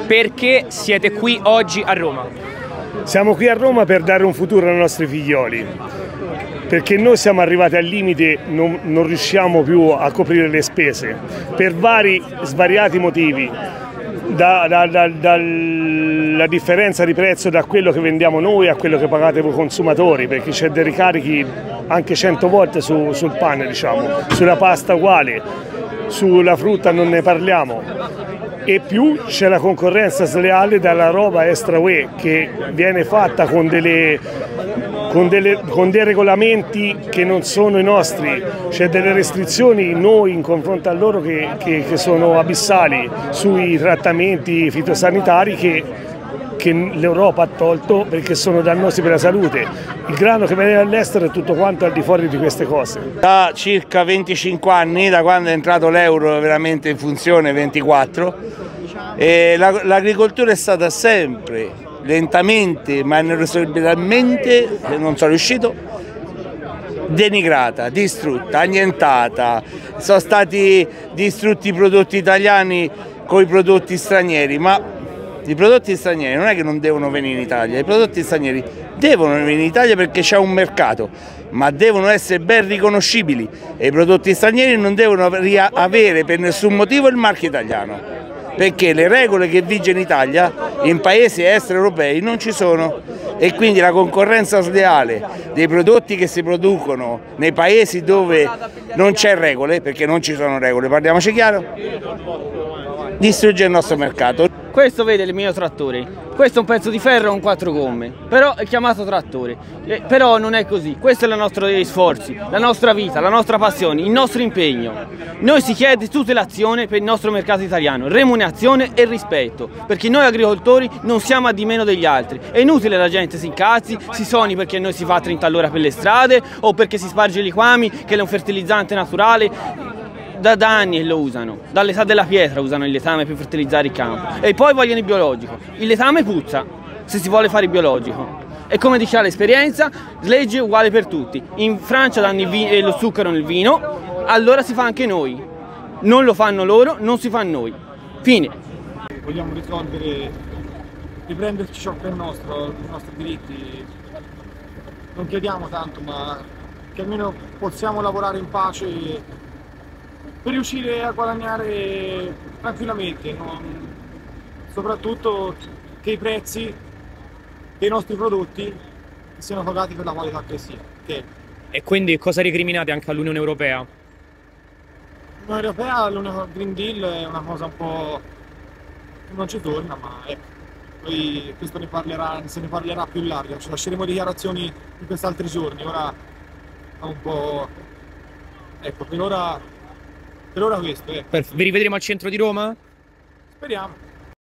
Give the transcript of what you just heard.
Perché siete qui oggi a Roma? Siamo qui a Roma per dare un futuro ai nostri figlioli, perché noi siamo arrivati al limite, non riusciamo più a coprire le spese, per svariati motivi, dalla differenza di prezzo da quello che vendiamo noi a quello che pagate voi consumatori, perché c'è dei ricarichi anche 100 volte sul pane, diciamo, sulla pasta uguale, sulla frutta non ne parliamo. E più c'è la concorrenza sleale dalla roba extra UE che viene fatta con dei regolamenti che non sono i nostri, c'è delle restrizioni noi in confronto a loro che sono abissali sui trattamenti fitosanitari che l'Europa ha tolto perché sono dannosi per la salute. Il grano che viene dall'estero è tutto quanto al di fuori di queste cose. Da circa 25 anni, da quando è entrato l'euro veramente in funzione, 24, l'agricoltura è stata sempre, lentamente ma inesorabilmente, non sono riuscito, denigrata, distrutta, annientata. Sono stati distrutti i prodotti italiani con i prodotti stranieri, ma i prodotti stranieri non è che non devono venire in Italia, i prodotti stranieri devono venire in Italia perché c'è un mercato, ma devono essere ben riconoscibili e i prodotti stranieri non devono avere per nessun motivo il marchio italiano, perché le regole che vige in Italia in paesi extraeuropei non ci sono e quindi la concorrenza sleale dei prodotti che si producono nei paesi dove non c'è regole, perché non ci sono regole, parliamoci chiaro, distrugge il nostro mercato. Questo vede il mio trattore, questo è un pezzo di ferro con 4 gomme, però è chiamato trattore, però non è così, questo è i nostri sforzi, la nostra vita, la nostra passione, il nostro impegno. Noi si chiede tutelazione per il nostro mercato italiano, remunerazione e rispetto, perché noi agricoltori non siamo a di meno degli altri, è inutile la gente si incazzi, si soni perché noi si fa a 30 all'ora per le strade o perché si sparge i liquami, che è un fertilizzante naturale. Da anni lo usano, dall'età della pietra usano il letame per fertilizzare il campo e poi vogliono il biologico. Il letame puzza se si vuole fare il biologico e come dice l'esperienza, legge uguale per tutti. In Francia danno lo zucchero nel vino, allora si fa anche noi, non lo fanno loro, non si fa noi. Fine. Vogliamo risolvere, riprenderci ciò che è nostro, i nostri diritti. Non chiediamo tanto, ma che almeno possiamo lavorare in pace per riuscire a guadagnare tranquillamente, soprattutto che i prezzi dei nostri prodotti siano pagati per la qualità che sia. E quindi cosa recriminate anche all'Unione Europea? L'Unione Europea, l'unico Green Deal è una cosa un po' che non ci torna, ma poi questo se ne parlerà più in largo, ci lasceremo dichiarazioni in questi altri giorni, ora è un po'. Ecco, per ora questo. Vi rivedremo al centro di Roma? Speriamo.